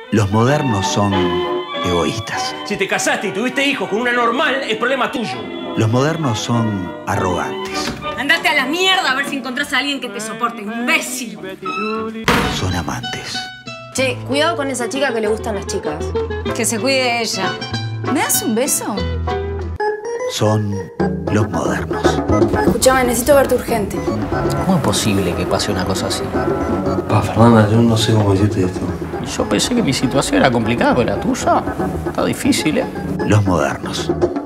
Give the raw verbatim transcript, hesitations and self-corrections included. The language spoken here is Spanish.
Los modernos son egoístas. Si te casaste y tuviste hijos con una normal, es problema tuyo. Los modernos son arrogantes. Andate a la mierda a ver si encontrás a alguien que te soporte, imbécil. Son amantes. Che, cuidado con esa chica que le gustan las chicas. Que se cuide ella. ¿Me das un beso? Son los modernos. Escuchame, necesito verte urgente. ¿Cómo es posible que pase una cosa así? Pa, Fernanda, yo no sé cómo decirte esto. Yo pensé que mi situación era complicada, pero la tuya está difícil, ¿eh? Los modernos.